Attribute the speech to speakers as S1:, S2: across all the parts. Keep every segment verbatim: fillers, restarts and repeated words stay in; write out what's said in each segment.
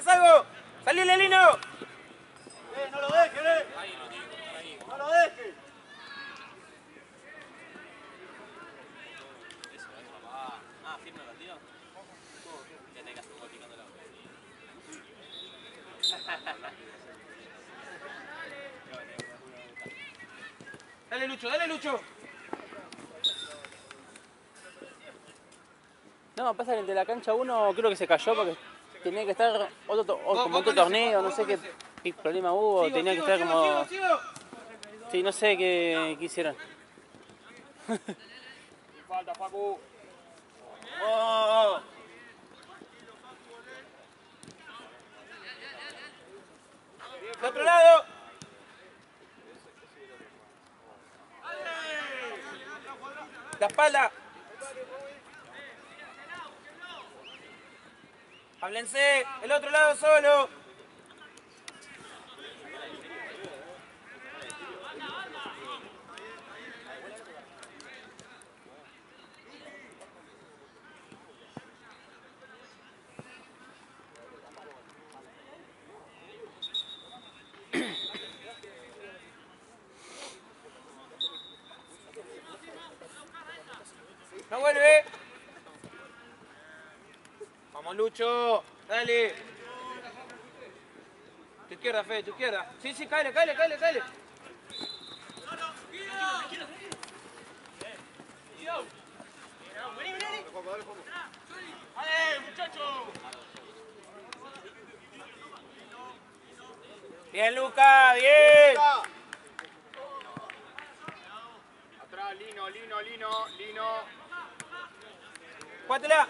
S1: ¿Haces algo? ¡Salile, Lino!
S2: Eh, no lo dejes, eh. No lo dejes.
S3: Ah, firme el partido. Ya te quedaste un gol picando la boca.
S1: Dale, Lucho, dale, Lucho.
S4: No, pasa que entre la cancha uno creo que se cayó porque tenía que estar otro, o como otro torneo, no sé qué, qué problema hubo,
S1: Sigo,
S4: tenía que
S1: sigo,
S4: estar
S1: sigo,
S4: como...
S1: sigo, sigo.
S4: Sí, no sé qué, qué hicieron.
S2: Sin falta, Facu.
S1: Oh. De otro lado. La espalda. Háblense. El otro lado solo. No vuelve. Vamos, Lucho. Dale. Tu izquierda, Fede, tu izquierda. Sí, sí, cáele, cáele, cáele, cáele.
S2: ¡Dale, muchacho!
S1: Bien, Luca, bien.
S2: Atrás, Lino, Lino, Lino, Lino.
S1: Jugátela.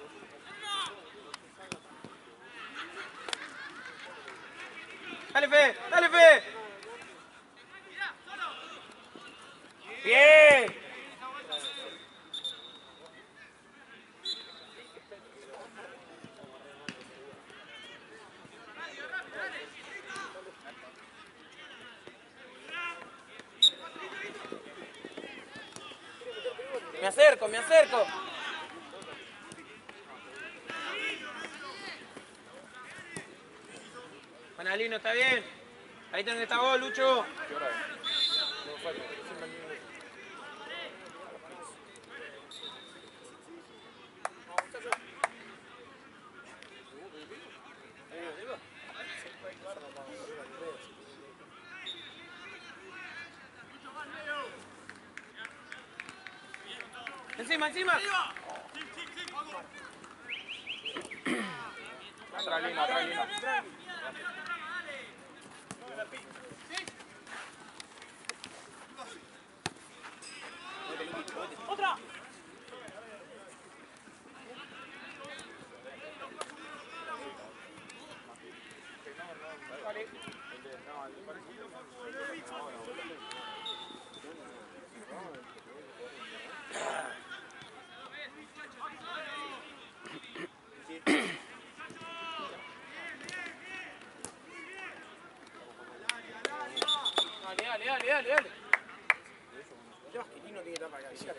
S1: Dale, Fede, dale, Fede. Bien. Me acerco, me acerco. Manalino, está bien. Ahí tenés que estar vos, Lucho. Encima, encima.
S2: Atrás, Lino, atrás, Lino.
S1: Otra. Dale, dale, dale, dale, dale. Dios, que Lino tiene que estar para cabecear.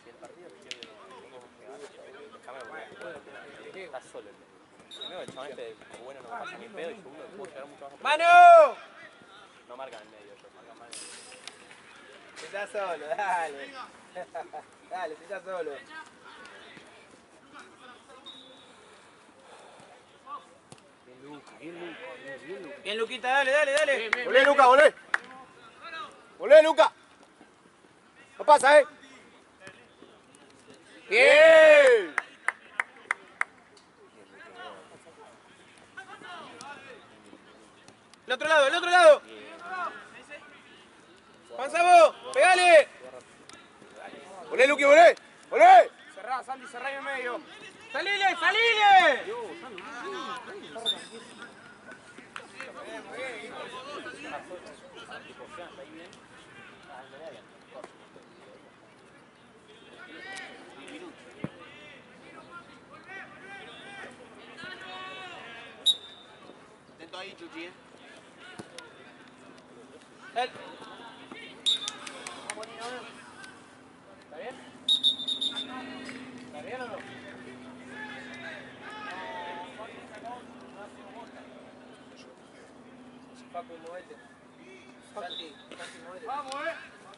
S3: Estás solo. Primero el chaval este bueno no pasa ni pedo y segundo puedo llegar mucho más.
S1: ¡Mano!
S3: No marcan en medio, ellos marcan mal.
S1: Si estás solo, dale. Dale, si estás solo. Bien, Luquita, dale, dale, dale.
S2: Volé, Luca, volé. Volé, Luca. No pasa, eh.
S1: Bien. El otro lado, el otro lado. Panza vos, pegale.
S2: Volé, Luqui, volé. Volé.
S1: Cerrá, Santi, cerrá en el medio. ¡Salile, salile!
S2: Atento ahí, Chuchi, eh.
S1: El... ¿Está bien? ¿Está bien o no?
S3: Facu, movete. Santi, Santi, movete.
S1: Vamos, eh.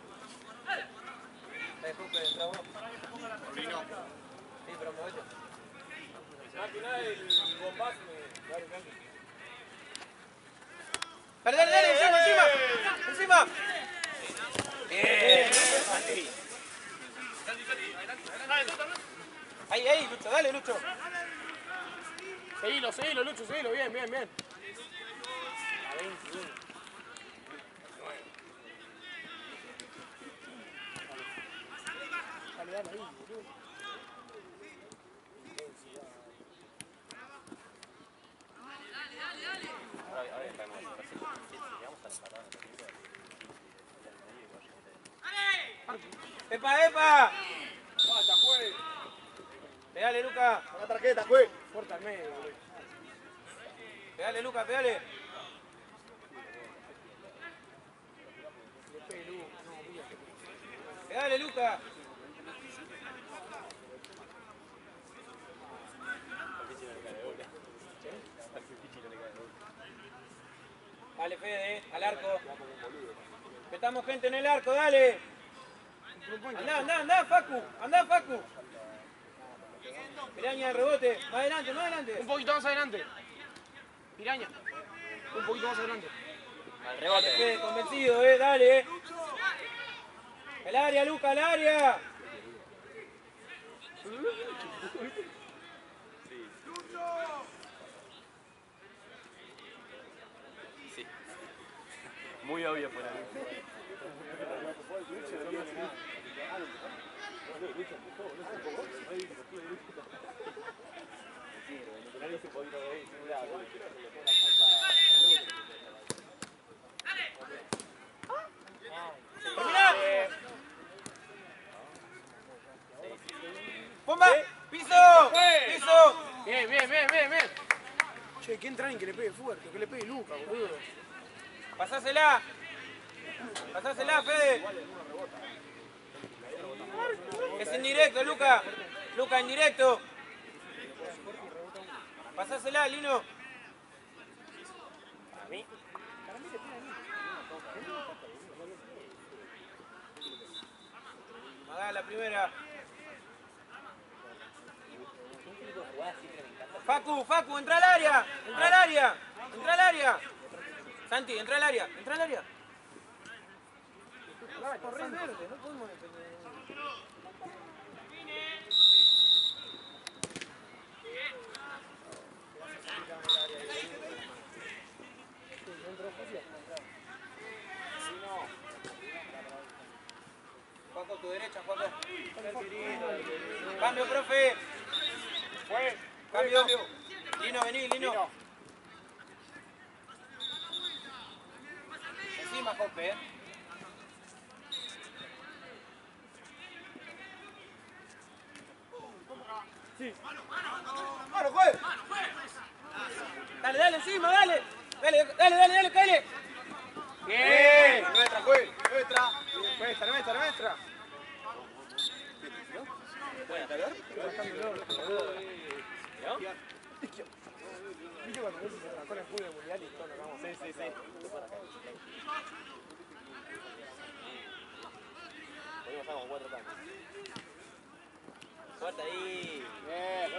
S3: Eh, Jupe, entra vos.
S2: Paulino.
S3: Sí, pero movete.
S1: Al final el bombazo me... Dale, tranqui.
S3: Dale, dale, dale, encima, encima. Encima. Bien, Santi. Ahí, ahí, Lucho, dale, Lucho.
S1: Seguilo, seguilo, Lucho, seguilo. Bien, bien, bien. A veintiuno. Dale, dale, ahí, boludo.
S3: Ahora, ahora estamos en Brasil. Si llegamos a la parada, ¡Epa, epa!
S1: Falta, juez.
S3: Pegale, Luca.
S2: Una tarjeta, juez.
S1: Corta al medio, boludo.
S3: Pegale, Luca, pegale.
S1: Le pegue Lu. No, olvídate.
S3: Pegale, Luca. Dale, Fede, al arco. Metamos gente en el arco, dale. Andá, andá, andá, Facu. Andá, Facu. Piraña de rebote. Más adelante, más adelante.
S1: Un poquito más adelante. Piraña. Un poquito más adelante.
S3: Al rebote. Fede, convencido, eh, dale. Eh. El área, Luca, el área.
S5: Sí. Muy obvio por ahí.
S3: ¡Terminá! ¡Bomba! ¡Piso! ¡Piso!
S1: Bien, bien, bien, bien, bien. Che, que entra alguien que le pegue fuerte, que le pegue Luca, boludo.
S3: Pasásela. Pasásela, Fede. Es indirecto, Luca. Luca, indirecto. Pasásela, Lino. A mí. Magá la primera. Facu, Facu, entra al área. Entra al área. Entra al área. Santi, entra al área. Entra al área. Corre verde, no podemos defender. Juaco, tu derecha, Juaco. Cambio, profe.
S1: Fue.
S3: Cambio. Lino, vení, Lino. Encima, Jope, eh.
S2: ¡Mano, juez!
S3: Dale, dale, encima, dale. Dale, dale, dale, dale, dale.
S2: Bien. Nuestra, juez. Nuestra.
S1: Nuestra, nuestra, nuestra. ¿Viste cuando Messi se arrancó en el fútbol mundial y todos nos vamos? Sí, sí, sí.
S3: Hoy pasamos cuatro tantos. Suelta ahí.
S2: Bien.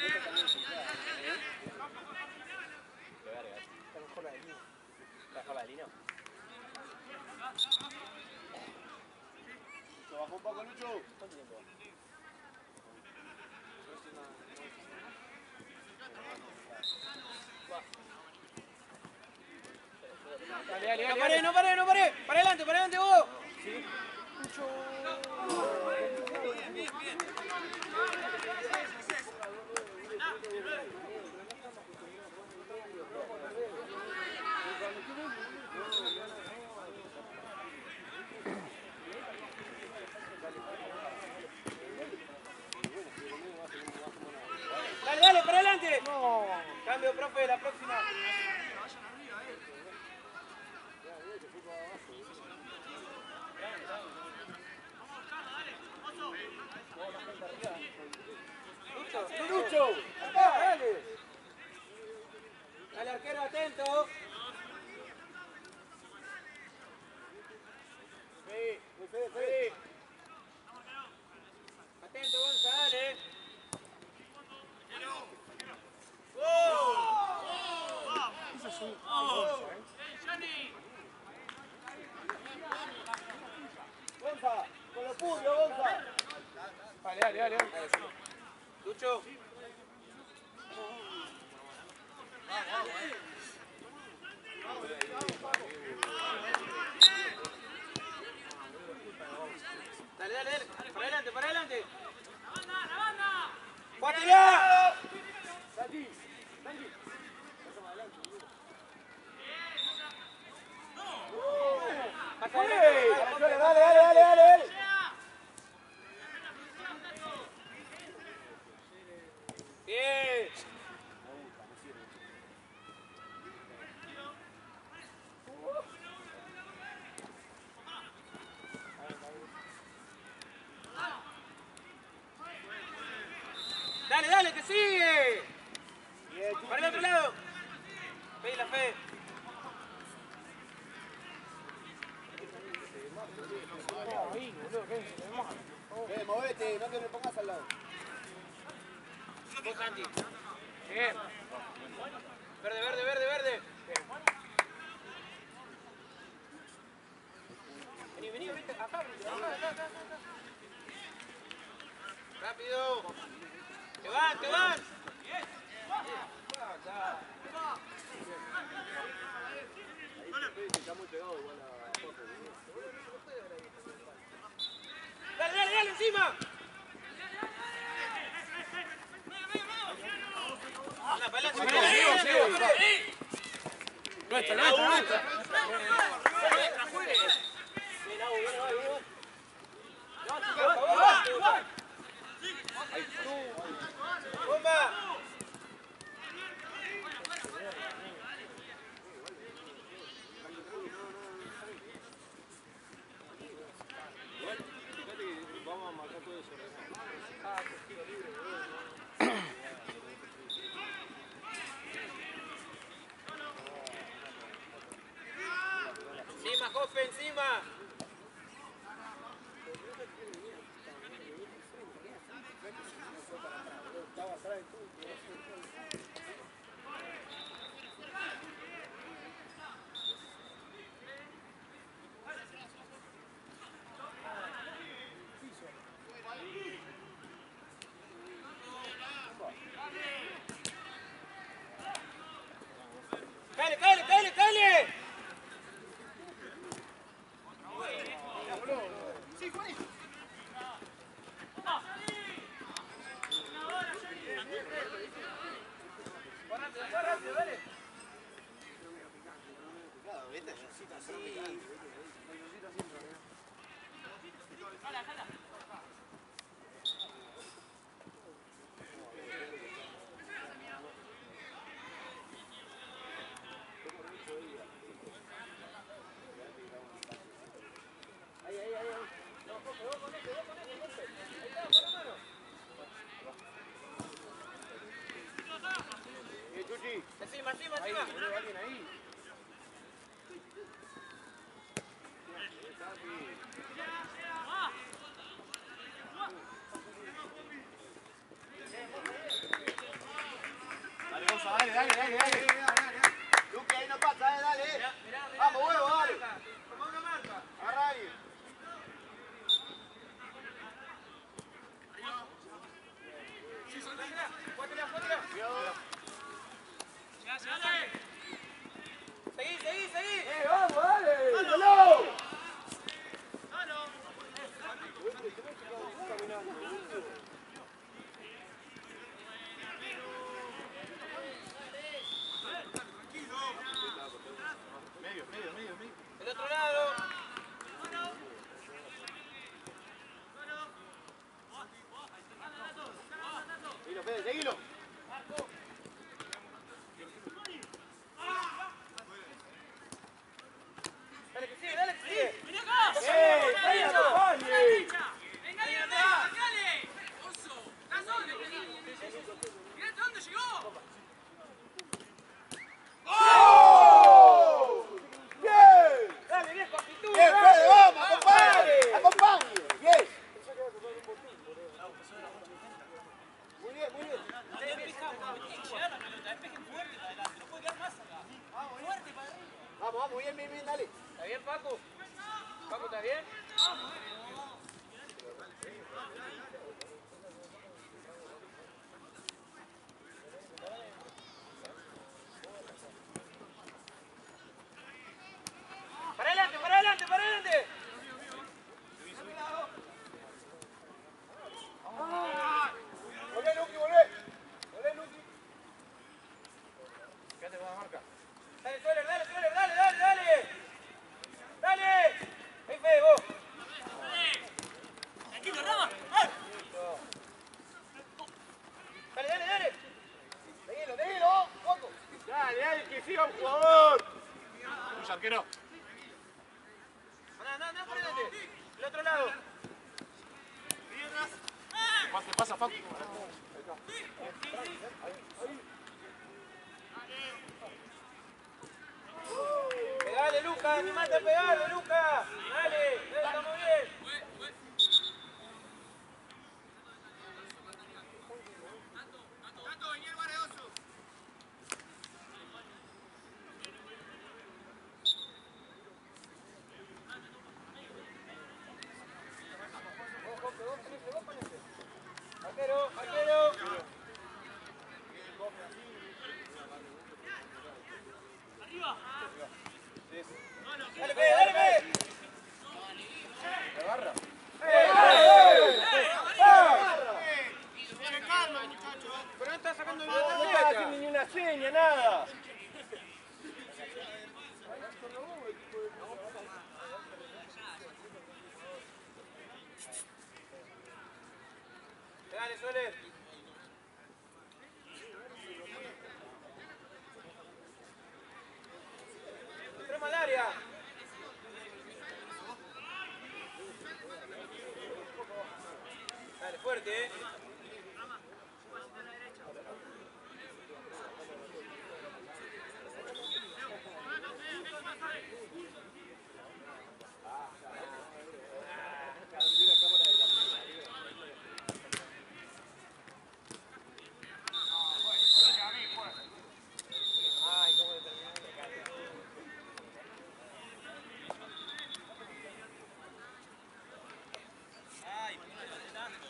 S3: Qué verga.
S1: Está mejor la de Lino.
S3: ¿Está mejor la de Lino?
S2: Se bajó un poco, Lucho.
S3: ¿Cuánto tiempo?
S1: Dale, dale,
S3: No
S1: dale.
S3: paré, no paré, no paré. Para adelante, para adelante vos. Dale, dale, para adelante.
S1: No.
S3: Cambio, profe, la próxima. Lucho, Lucho. Acá, dale. Dale, arquero, atento.
S1: dale, dale.
S3: Lucho. Dale, dale, dale. Para adelante, para adelante. ¡Cuátela!
S2: Dale, dale, dale, dale, dale.
S3: Bien. Dale, dale, que sigue. Para el otro lado. Ve la fe.
S2: Eh, movete, no te me pongas al lado.
S3: Vos, Santi.
S1: Bien.
S3: Verde, verde, verde, verde. Vení, vení, vení. Acá, acá, acá, acá. Rápido. Que van, que van.
S5: Está muy pegado igual a Jorge.
S3: Dale, dale, dale, encima. Anda, para adelante.
S1: Sigo, sigo, sigo. Nuestra, nuestra, nuestra.
S3: ¡Bomba!
S5: Vamos a marcar todo eso.
S3: Encima, Jofe, encima. ¡Cale, cale, cale, cale! Encima, encima, encima.
S2: Alguien ahí. Dale, Gonza, dale, dale, dale, dale. Luque, ahí no pasa, eh, dale.
S3: Mirá, mirá, mirá.
S2: Vamos, huevo, dale.
S3: Toma una marca.
S2: Agarra a alguien.
S3: Cuátela, cuátela. Seguí, seguí, seguí.
S2: Eh, vamos, dale. ¡Dale! Medio, medio, medio, medio.
S3: Del otro lado.
S2: Seguilo, Fede, seguilo.
S3: Dale que sigue, dale que sigue.
S2: ¡Eh! ¡Ahí acompañe! ¡Oh! ¡Bien!
S3: Dale, viejo, actitud.
S2: ¡Bien, Fede, vamos! ¡Acompañe! ¡Acompañe! ¡Bien! Muy bien, muy bien. Vamos, vamos, bien, bien, bien, dale.
S3: ¿Está bien, Paco? ¿Paco, está bien?
S1: marca.
S3: Dale, Soler, dale, Soler, dale, dale, dale. Dale. Ahí Fede, vos.
S6: Tranquilo, Rama.
S3: Dale, dale, dale.
S2: Seguilo, seguilo, poco.
S1: Dale, dale, que siga un jugador.
S2: Tuyo, arquero.
S3: Andá, andá, andá por delante. El otro lado.
S2: Pase, pasa, Facu.
S3: Pegale, Luca, animate a pegarle, Luca. Dale, dale, estamos bien. Arquero, arquero.
S6: Arriba.
S3: Dale, Fede, dale, Fede.
S2: Agarra.
S3: Pero no está sacando el
S2: No está
S3: tarjeta.
S2: haciendo ni una seña, nada.
S3: Dale, Soler. Entremos al área. Dale, fuerte, eh. Ay, cómo le terminó de caer.
S6: Ay, ¿por qué no le tanto?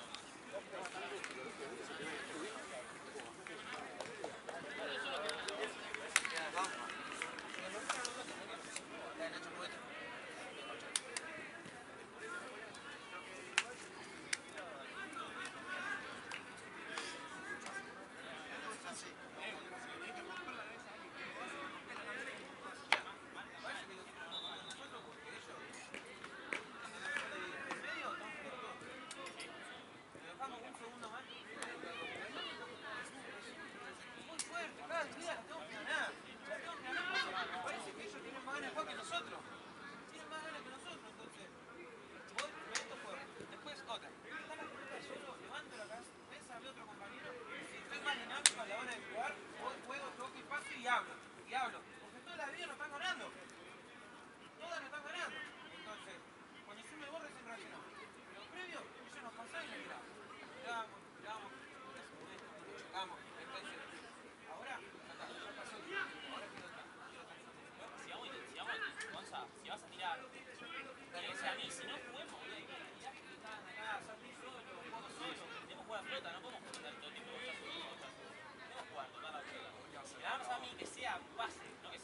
S6: Muy fuerte, cada día la tengo que ganar. La tengo que ganar porque me parece que ellos tienen más ganas de jugar que nosotros. Tienen más ganas que nosotros, entonces. Voy, me meto fuerte. Después otra. Está la pelota lleno, levanto la cabeza, ves a mi otro compañero. Si estoy más dinámico a la hora de jugar, voy, juego, toco y paso y hablo. Y hablo. Porque toda la vida nos están ganando. Todas nos están ganando. Entonces, cuando yo me borro recién reaccionamos. Pero previo, ellos nos pasaban y nos tiraban. Tirábamos, tirábamos, chocamos. Entonces, ahora, ya está, ya pasó. Ahora quiero estar. Si vamos, si vamos, Gonza, si vas a tirar, que sea a mí, si no juguemos, boludo, hay que tirar que estaban acá, sos tú solo, juego solo, tenemos que jugar a pelota, no podemos jugar todo el tiempo, vos estás solo, vos estás solo. Tenemos que jugar, tocar la pelota. Si la damos a mí, que sea pase, no que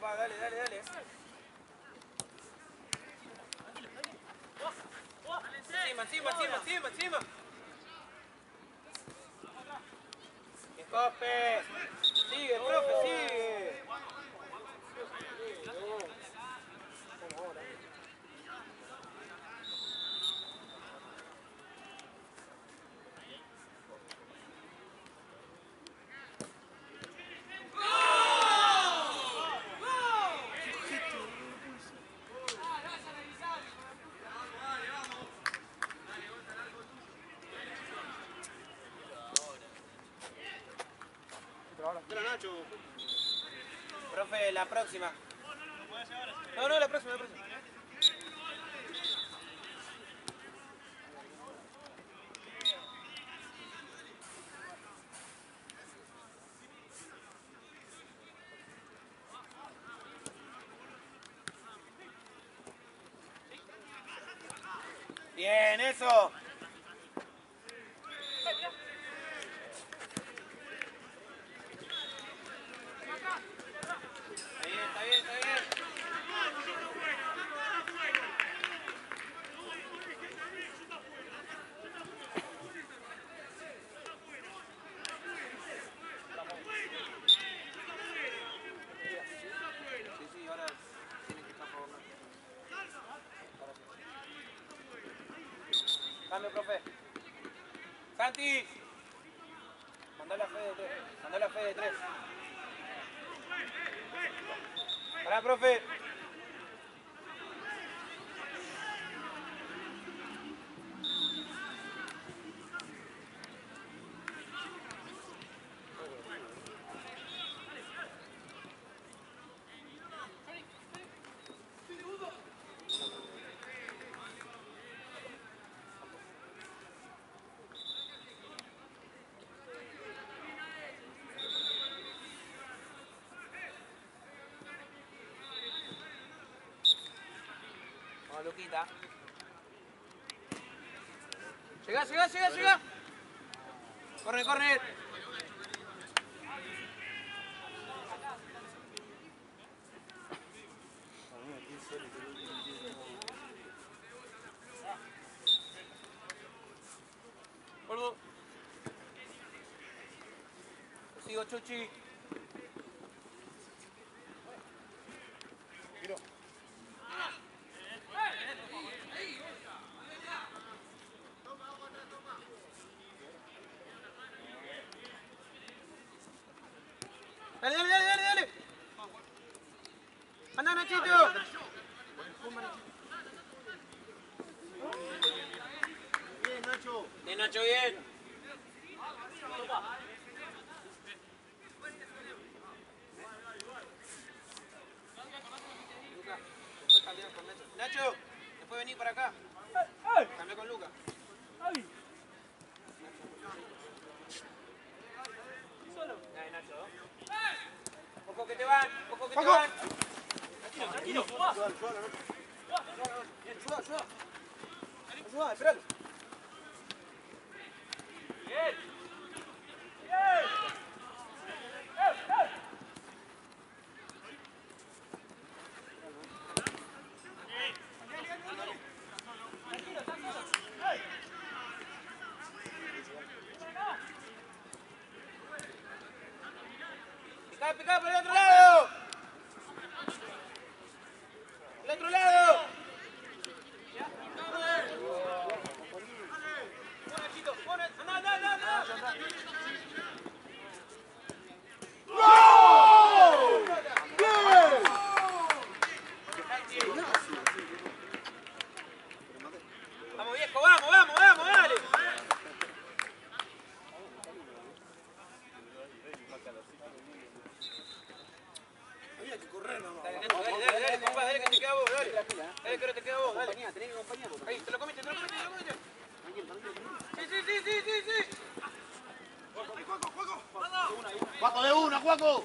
S3: papá, dale, dale, dale. Encima, encima, encima, encima, encima. Escope. Sigue, profe, sigue. Profe, la próxima. No, no, la próxima, la próxima. Bien, eso. Está bien, está bien, está bien. Sí, sí, ahora tienen que estar por favor. Cambio, profe. Santi. Mandale a Fede de tres. Mandale a Fede de tres. Pará, profe. Vamos, Luquita. Llega, llega, llega, llega. Corre, corre. Gordo. Sigo, Chuchi. Dale, dale, dale, dale, dale. Anda, Nachito.
S2: Bien, Nacho.
S3: Bien, Nacho, bien. Luca, después cambiamos con Nacho. Nacho, después vení para acá. Cambia con Luca. Dale, Nacho. Ojo que te van, ojo que te van.
S2: Tranquilo, ayuda, ayuda, Bien, ayuda, ayuda. Ayuda, esperalo.
S1: Bien. Bien.
S3: Pica, pica por el otro lado. El otro lado. Pon, Nachito, pon. Anda, anda, anda, anda. Vamos, viejo, vamos, vamos, vamos, dale.
S2: Había que correr nomás.
S3: Dale, Nacho, dale, dale, dale, compa, dale que te queda vos, dale. Dale que ahora te queda vos, dale.
S2: Tenés que acompañar.
S3: Ahí, te lo comiste, te lo comiste, te lo comiste. Sí, sí, sí, sí, sí, sí.
S2: Juaco de una, Juaco.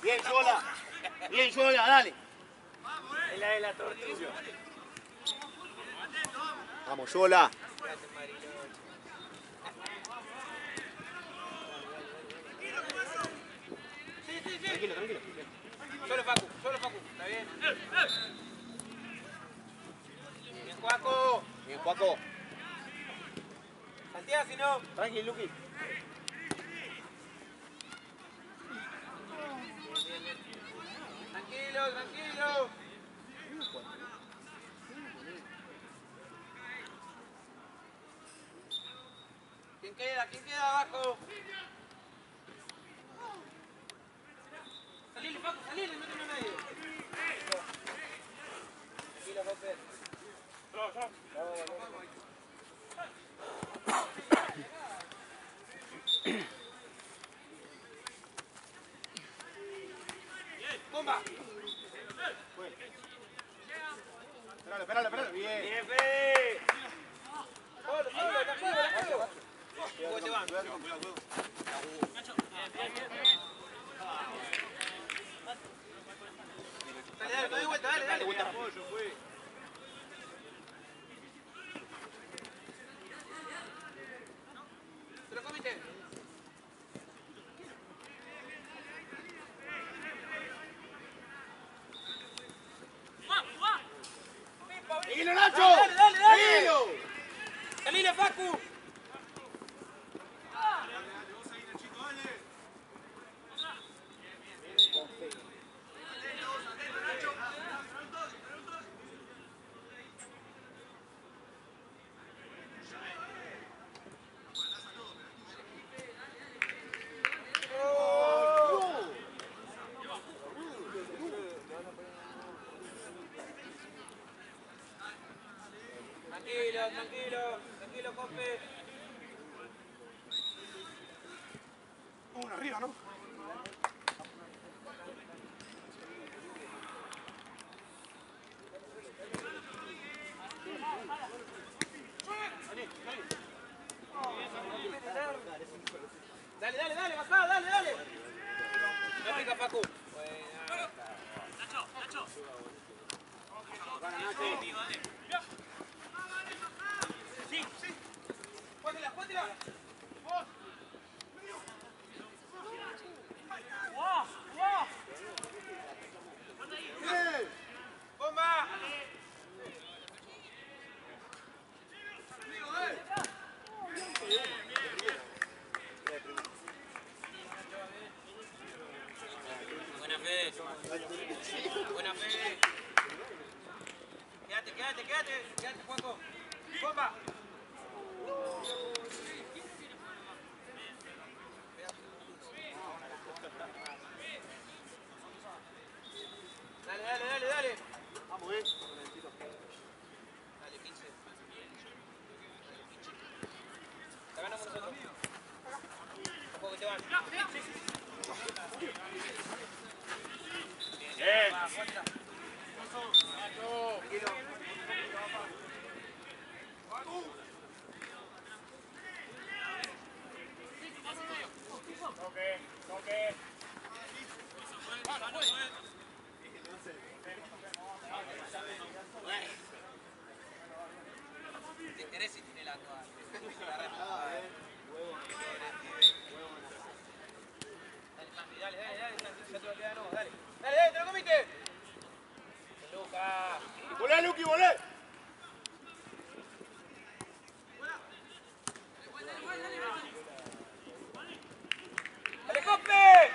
S2: Bien, Yola. Bien, Yola, dale.
S3: Es la de la tortuga.
S2: Vamos, Yola.
S3: Tranquilo, tranquilo. Solo Facu, solo Facu. ¿Está bien? Bien, Juaco.
S2: Bien, Juaco.
S3: Santiago, si no.
S2: Tranquilo, Luqui.
S3: Tranquilo, tranquilo. ¿Quién queda? ¿Quién queda abajo? Salile, Paco, salile, no tiene nadie. Tranquilo, José. ¡Bomba!
S2: Esperale, esperale, esperale. Bien.
S3: ¡Bien, Fede! ¡Solo, solo, la juego, la juego! ¿Cómo te van? Dale, dale, doy vuelta, dale, dale. ¿Se lo comiste?
S2: ¡Seguilo, Nacho!
S3: ¡Dale, dale, dale!
S2: ¡Seguilo!
S3: ¡Salile, Facu! Tranquilo, tranquilo, tranquilo, Cope.
S1: Uno arriba, ¿no?
S3: Dale, dale, dale, bajá, dale, dale. No pica, Facu.
S6: Nacho, Nacho.
S3: Sí, sí. Póntela, póntela. ¡Bomba! Buena fe. Buena fe. Quédate, quédate, quédate. Quédate, Juaco. ¡Bomba! Dale, dale, dale, dale.
S2: Vamos, eh.
S3: Dale, quince. La ganamos nosotros. Tampoco te van.
S2: Bien.
S3: Va, cuenta.
S2: Toque, toque.
S3: Te interesa si tiene la toalla. Dale, Cami, dale, dale, dale, ya te va a quedar, no, dale. Dale, dale, te lo comiste. Lucas.
S2: Volé, Luqui, volé.
S3: ¡Dale, Cope!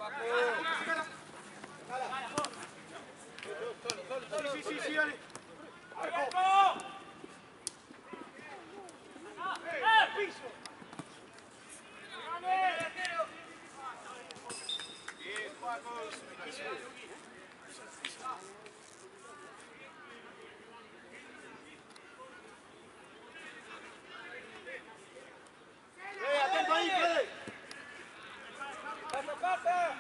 S2: Sí, sí, sí, dale. Bien, Paco. Eh, atento ahí, Fede.
S3: ¡Pasa, pasa!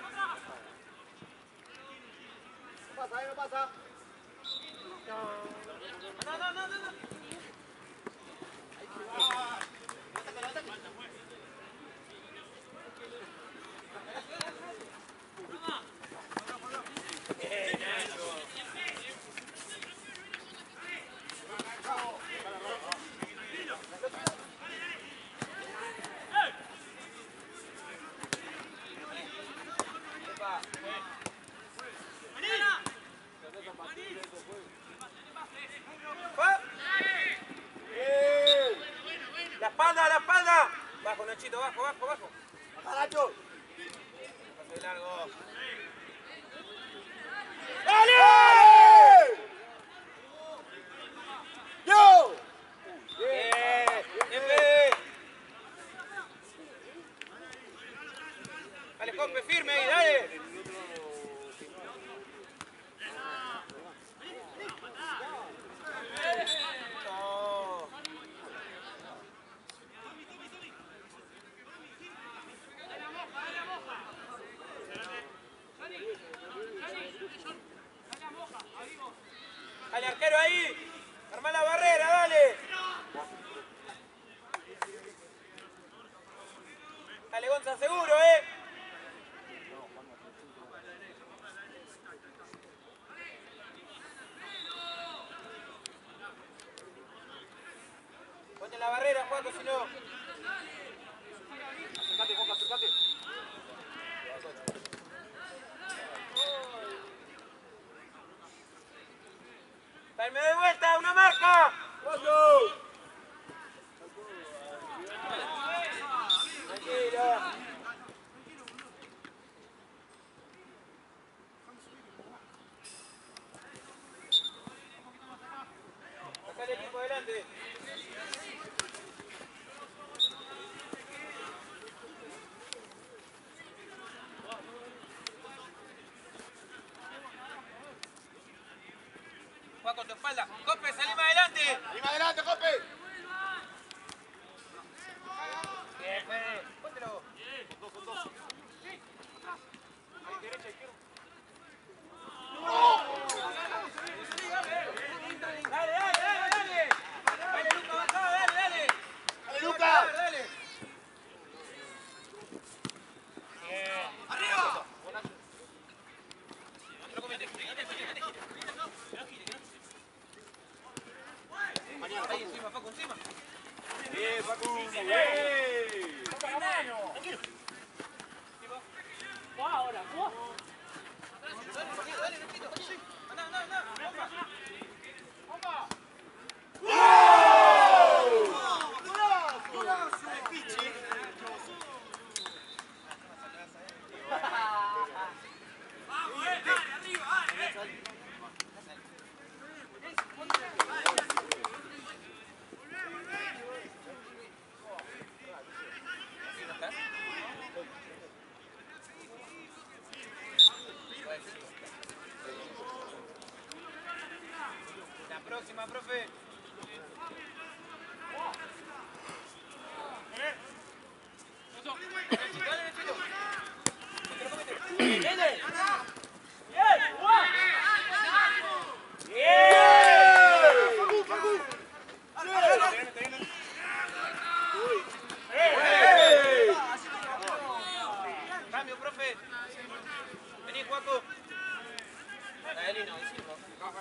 S2: No pasa, eh, no pasa.
S3: No, no, no, no, no. Va. La espalda, la espalda. Bajo, Nachito, bajo, bajo, bajo.
S2: Nacho.
S3: Pase de largo.
S2: ¡Dale! ¡Yo!
S3: Bien, bien, Fede. Dale, Cope, firme ahí, dale. No. Dale, arquero ahí. Arma la barrera, dale. Dale, Gonza, seguro, eh. Ponte en la barrera, Juaco, si no.
S2: Acercate, Boca, acercate.
S3: Dale, de vuelta, una marca. Tranquilo. Sacale el equipo adelante. Juaco, tu espalda. Cope, salí más adelante.
S2: ¡Salí más adelante, Cope!
S3: Bien, Fede. Póntelo vos. Dale, dale, dale, dale. Dale, Luca, avanzá, dale, dale.
S2: ¡Dale, Luca!
S3: Dale. Bien. ¡Arriba! Otro comete. Ahí encima, Paco, encima.
S2: Bien, Paco. Bien.
S4: Ahora, vos.
S3: Dale, dale, Luquito. Anda, anda, anda. Bomba. La próxima, profe. Dale, Chito. Otro comete. ¡Viene! Cambio, profe. Vení, Juaco. Dale, Lino, encima.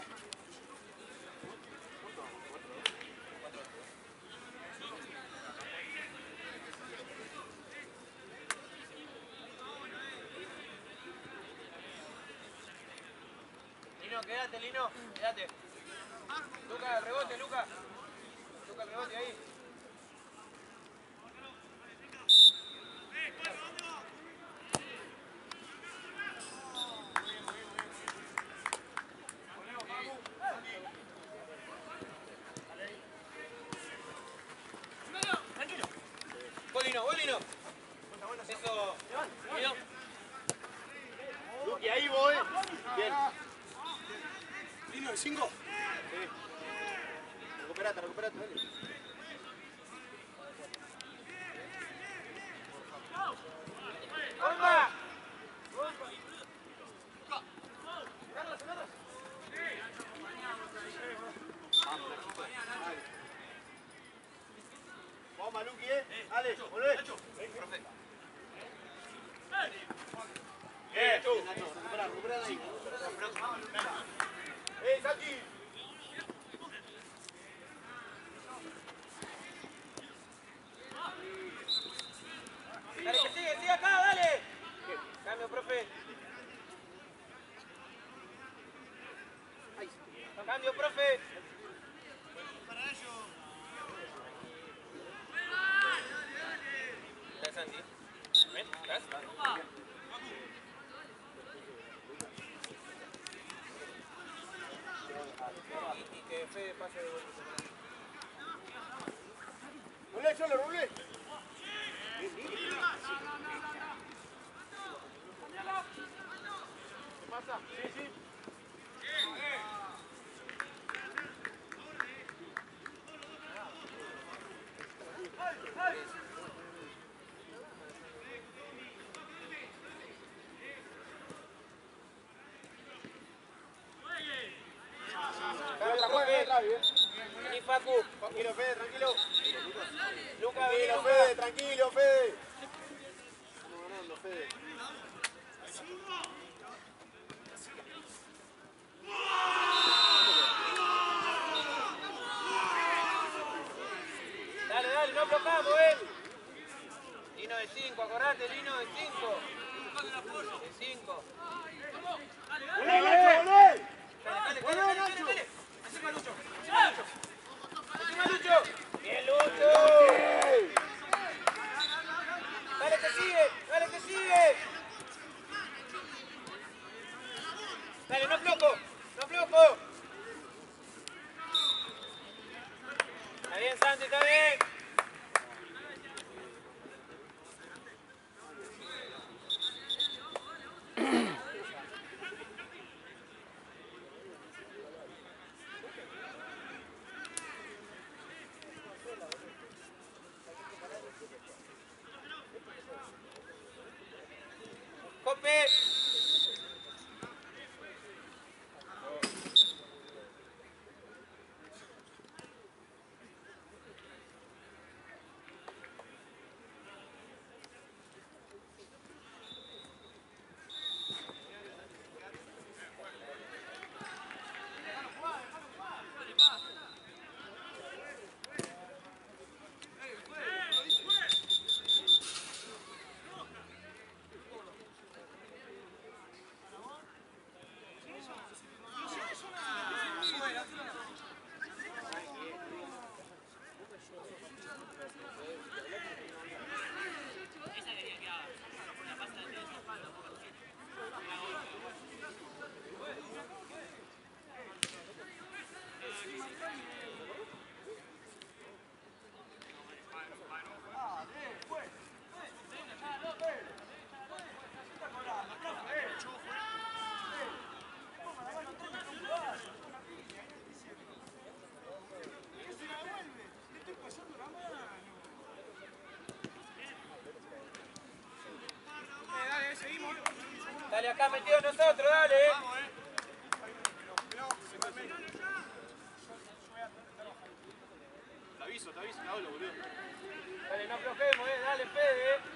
S3: Lino, quédate, Lino. Quédate. Luca, el rebote, Luca. Luca, el rebote ahí.
S2: cinco. Sí. Recuperate, recuperate, dale.
S3: ¡Bomba!
S2: Vamos, Maluki, eh. Dale, volvé. Bien, tú. Nacho, recupera, recupera de ahí. ¡Eh, Saki!
S3: Dale, que sigue, sigue acá, dale. Cambio, profe. Cambio, profe. Dale, Santi. Ven, ¿estás? Y, y que Fede pase de vuelta.
S2: ¡Rulé, Cholo, rulé! ¿Qué pasa? Sí, sí.
S3: Cambio, profe. Vení, Facu.
S2: Tranquilo, Fede, tranquilo.
S3: Luca, vení,
S2: Tranquilo,
S3: Luca.
S2: Fede, tranquilo, Fede. Estamos ganando, Fede.
S3: Dale, dale, no bloqueamos, eh. Lino de cinco, acordate, Lino de cinco. De cinco.
S2: ¡Volé, Nacho, volé!
S3: Dale, dale,
S2: ¡Volé,
S3: dale, dale,
S2: Nacho!
S3: dale. Encima Lucho, encima Lucho. Encima Lucho. Bien, Lucho. Dale que sigue, dale que sigue. Dale, no flojo, no flojo. Está bien, Santi, está bien. Cope. Dale acá metido nosotros, dale.
S2: Te aviso, te aviso, te hablo, boludo.
S3: Dale, no aflojemos, eh. Dale, Fede. Eh.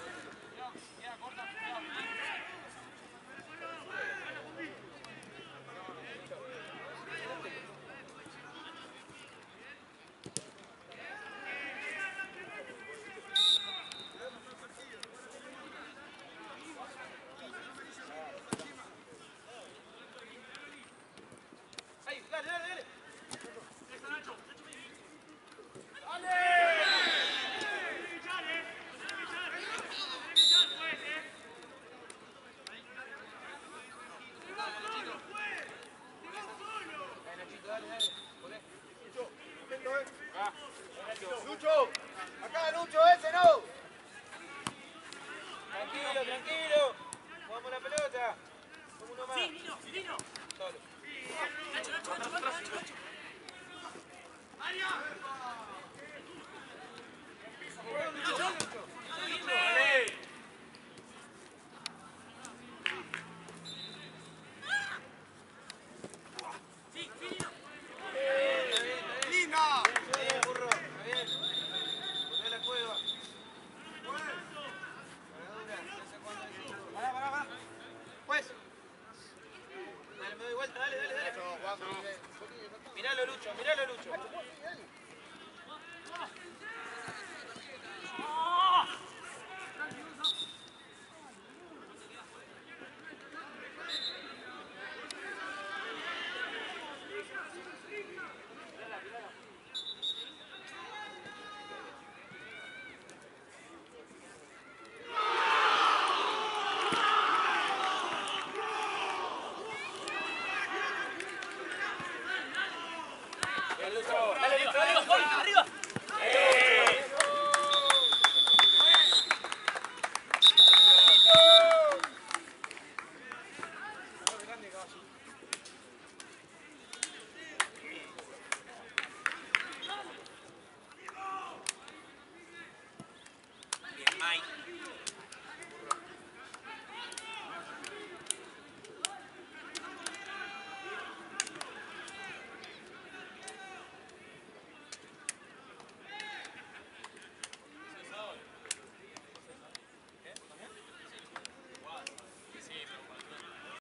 S3: Ahí, dale, dale, dale.
S2: Lucho, acá Lucho, ese no.
S3: Tranquilo, tranquilo. Jugamos la pelota. Como uno más.
S6: Sí, Lino, Lino.
S3: Solo.
S6: Miralo, Lucho, miralo, Lucho.